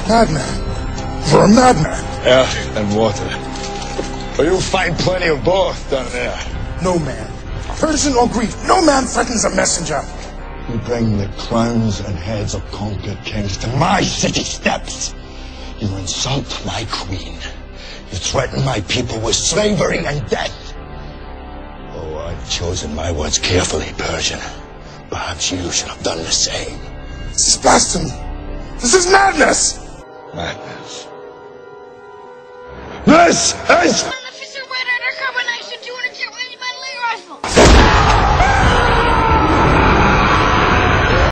Madman. You're a madman. Air and water. But you'll find plenty of both down there. No man, Persian or Greek, no man threatens a messenger. You bring the crowns and heads of conquered kings to my city steps. You insult my queen. You threaten my people with slavery and death. Oh, I've chosen my words carefully, Persian. Perhaps you should have done the same. This is blasphemy. This is madness. Madness. This is...